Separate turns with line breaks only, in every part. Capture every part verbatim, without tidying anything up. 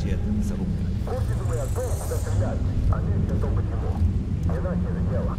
орудие — мясорубка.
Будете вы о том, куда стрелять, а лезть о том, почему. Не наше же дело.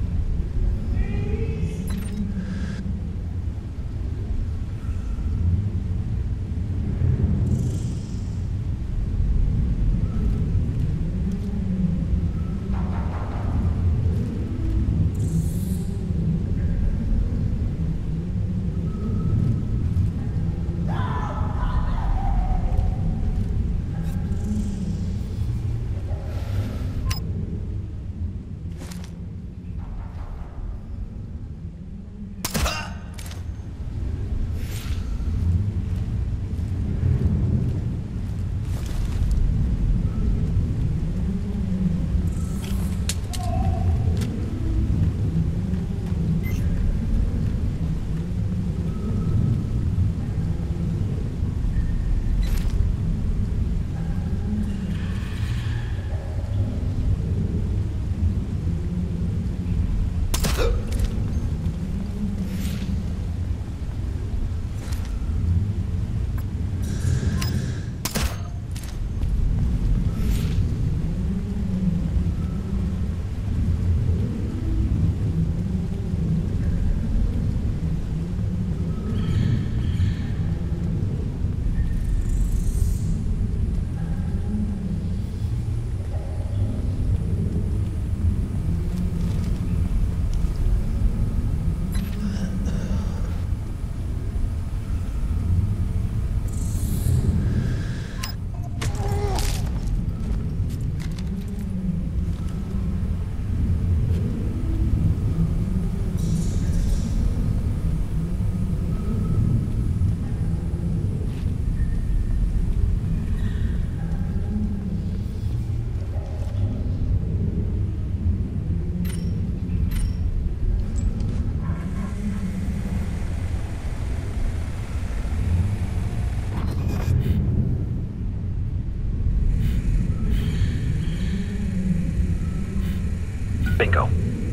Bingo.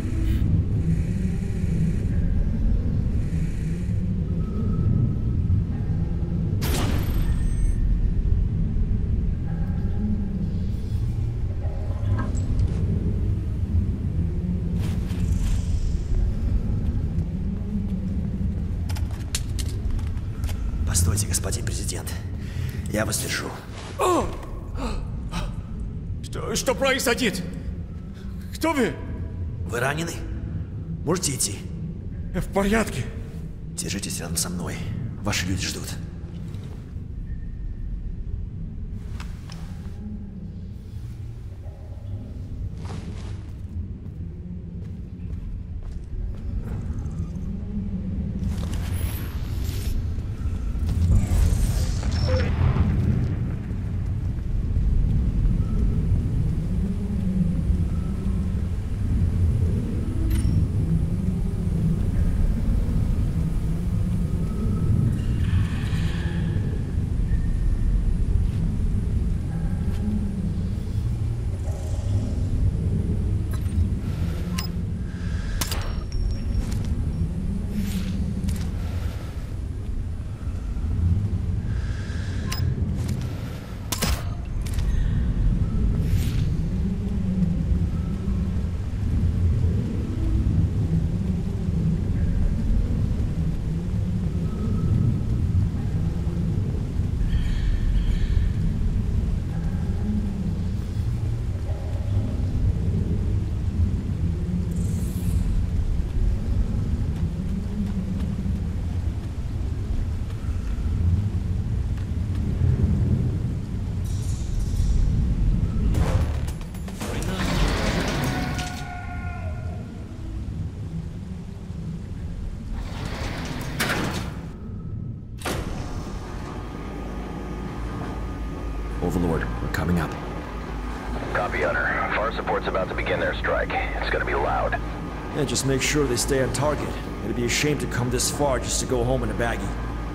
Постойте, господин президент. Я вас держу.
Что, что происходит? Кто вы?
Вы ранены? Можете идти?
Я в порядке.
Держитесь рядом со мной. Ваши люди ждут.
Overlord, we're coming up.
Copy, Hunter. Far support's about to begin their strike. It's gonna be loud.
Yeah, just make sure they stay on target. It'd be a shame to come this far just to go home in a baggie.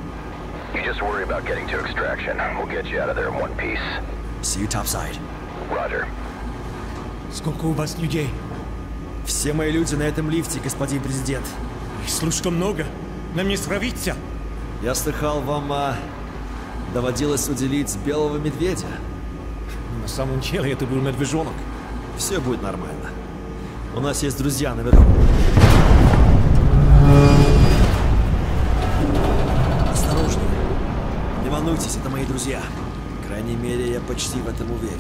You just worry about getting to extraction. We'll get you out of there in one piece.
See you topside.
Roger.
Сколько у вас людей?
Все мои люди на этом лифте, господин президент.
Их слишком много. Нам не справиться.
Я слыхал, вам а, доводилось уделить белого медведя.
самом деле это был медвежонок.
Все будет нормально. У нас есть друзья наверху. Осторожнее. Не волнуйтесь, это мои друзья. По крайней мере, я почти в этом уверен.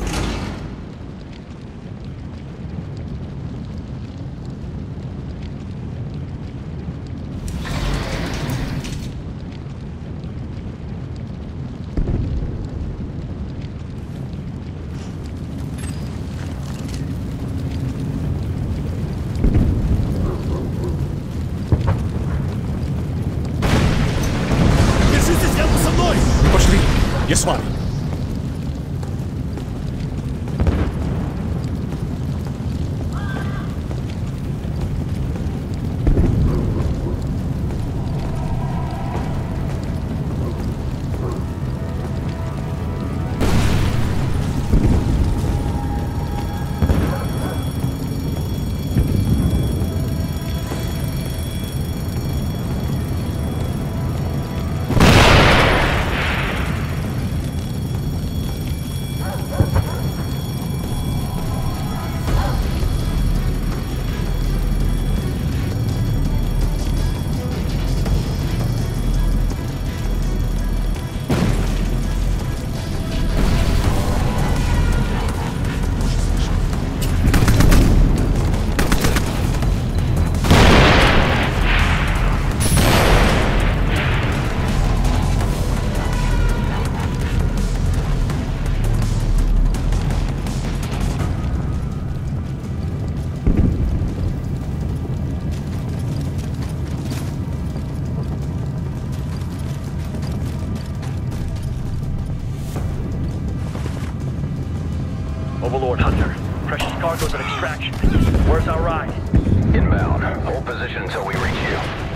Держитесь рядом со мной!
Пошли, я с вами.
Overlord Hunter. Precious cargo's at extraction. Where's our ride?
Inbound. Hold position until we reach you.